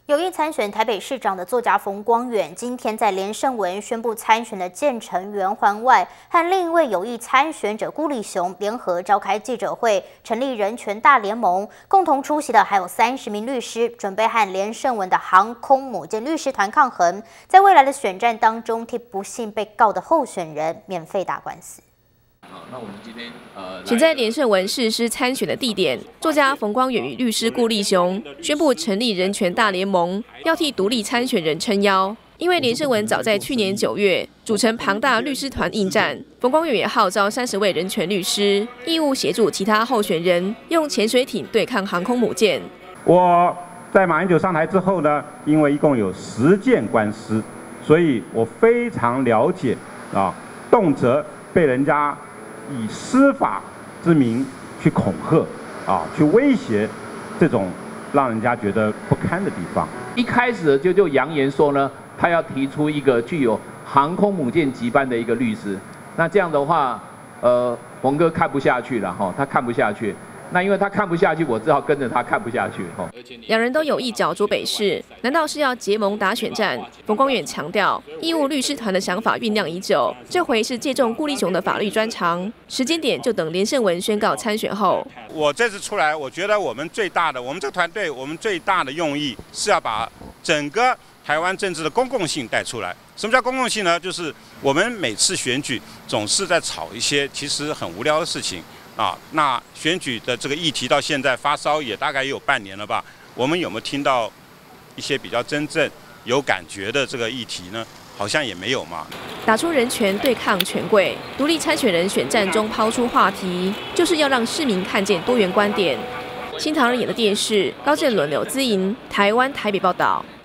有意参选台北市长的作家冯光远，今天在连胜文宣布参选的建成圆环外，和另一位有意参选者辜立雄联合召开记者会，成立人权大联盟。共同出席的还有30名律师，准备和连胜文的航空母舰律师团抗衡，在未来的选战当中，替不幸被告的候选人免费打官司。 好，那我们今天选在连胜文誓师参选的地点，作家冯光远与律师辜立雄宣布成立人权大联盟，要替独立参选人撑腰。因为连胜文早在去年9月组成庞大律师团应战，冯光远也号召30位人权律师，义务协助其他候选人用潜水艇对抗航空母舰。 我在马英九上台之后呢，因为一共有10件官司，所以我非常了解动辄被人家 以司法之名去恐吓去威胁，这种让人家觉得不堪的地方。 一开始就扬言说呢，他要提出一个具有航空母舰级班的一个律师。那这样的话，冯哥看不下去了哈，他看不下去。 那因为他看不下去，我只好跟着他看不下去。 两人都有意角逐北市，难道是要结盟打选战？冯光远强调，义务律师团的想法酝酿已久，这回是借重辜立雄的法律专长，时间点就等连胜文宣告参选后。 我这次出来，我觉得我们这个团队，我们最大的用意是要把整个台湾政治的公共性带出来。什么叫公共性呢？就是我们每次选举总是在吵一些其实很无聊的事情。 那选举的这个议题到现在发烧也大概也有半年了吧？我们有没有听到一些比较真正有感觉的这个议题呢？好像也没有嘛。 打出人权对抗权贵，独立参选人选战中抛出话题，就是要让市民看见多元观点。新唐人演的电视，高振伦、刘姿莹，台湾台北报道。